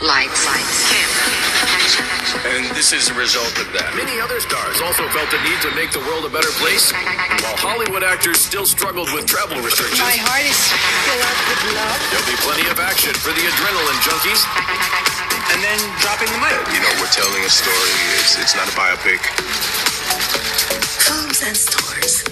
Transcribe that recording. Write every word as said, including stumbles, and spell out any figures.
Lights, lights, camera, action. And this is a result of that. Many other stars also felt the need to make the world a better place, while Hollywood actors still struggled with travel restrictions. My heart is filled up with love. There'll be plenty of action for the adrenaline junkies. And then dropping the mic. You know, we're telling a story. It's, it's not a biopic. Films and stores.